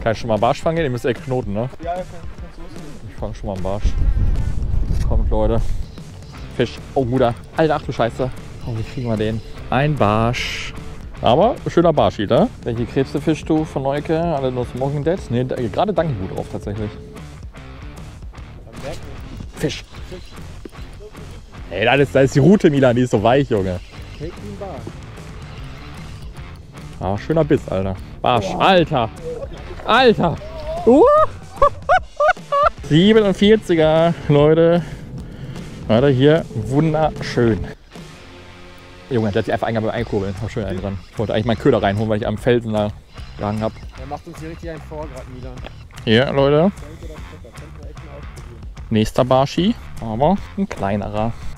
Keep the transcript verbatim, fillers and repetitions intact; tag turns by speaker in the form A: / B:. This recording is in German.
A: Kann ich schon mal einen Barsch fangen? Ihr müsst echt knoten, ne?
B: Ja, ja, kannst du loslegen.
A: Ich fange schon mal einen Barsch. Kommt, Leute. Fisch. Oh, Bruder. Alter, ach du Scheiße. Oh, wie kriegen wir den? Ein Barsch. Aber schöner Barsch wieder. Welche Krebsefisch du von Neuke? Alle nur Smoking Dead? Ne, gerade danke gut drauf tatsächlich. Fisch. Ey, das ist, das ist die Rute, Milan. Die ist so weich, Junge. Ah, schöner Biss, Alter. Barsch. Alter. Alter. Uh. siebenundvierziger, Leute. Alter, hier wunderschön. Junge, der hat sich einfach einkurbeln. War schön einen dran. Ich wollte eigentlich meinen Köder reinholen, weil ich am Felsen da gehangen habe.
B: Er macht uns hier richtig einen vor, gerade Milan.
A: Hier, Leute. Nächster Barschi, aber ein kleinerer.